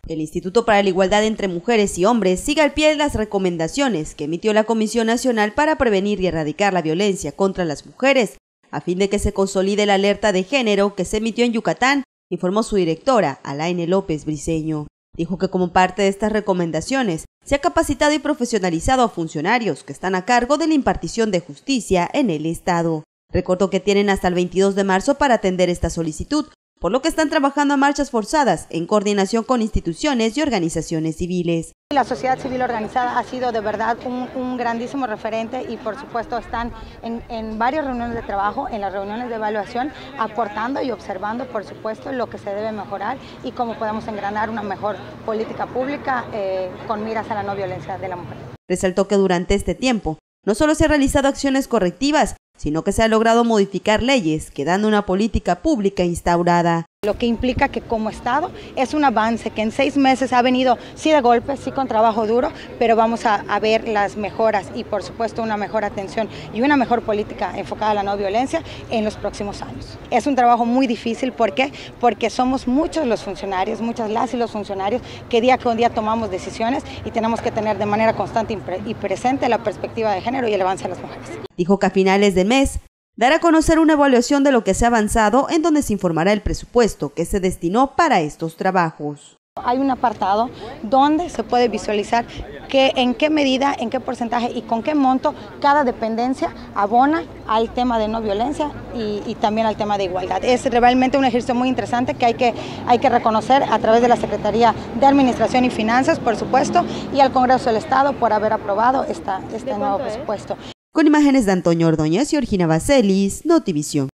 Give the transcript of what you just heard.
El Instituto para la Igualdad entre Mujeres y Hombres sigue al pie de las recomendaciones que emitió la Comisión Nacional para prevenir y erradicar la violencia contra las mujeres, a fin de que se consolide la alerta de género que se emitió en Yucatán, informó su directora, Alaine López Briceño. Dijo que como parte de estas recomendaciones, se ha capacitado y profesionalizado a funcionarios que están a cargo de la impartición de justicia en el Estado. Recordó que tienen hasta el 22 de marzo para atender esta solicitud, por lo que están trabajando a marchas forzadas en coordinación con instituciones y organizaciones civiles. La sociedad civil organizada ha sido de verdad un grandísimo referente y por supuesto están en varias reuniones de trabajo, en las reuniones de evaluación, aportando y observando por supuesto lo que se debe mejorar y cómo podemos engranar una mejor política pública con miras a la no violencia de la mujer. Resaltó que durante este tiempo no solo se han realizado acciones correctivas, sino que se ha logrado modificar leyes, quedando una política pública instaurada. Lo que implica que como Estado es un avance que en 6 meses ha venido sí de golpe, sí con trabajo duro, pero vamos a ver las mejoras y por supuesto una mejor atención y una mejor política enfocada a la no violencia en los próximos años. Es un trabajo muy difícil, ¿por qué? Porque somos muchos los funcionarios, muchas las y los funcionarios que día con día tomamos decisiones y tenemos que tener de manera constante y presente la perspectiva de género y el avance de las mujeres. Dijo que a finales de mes dará a conocer una evaluación de lo que se ha avanzado, en donde se informará el presupuesto que se destinó para estos trabajos. Hay un apartado donde se puede visualizar en qué medida, en qué porcentaje y con qué monto cada dependencia abona al tema de no violencia y también al tema de igualdad. Es realmente un ejercicio muy interesante que hay que reconocer a través de la Secretaría de Administración y Finanzas, por supuesto, y al Congreso del Estado por haber aprobado este nuevo presupuesto. Con imágenes de Antonio Ordóñez y Orgina Baselis, Notivisión.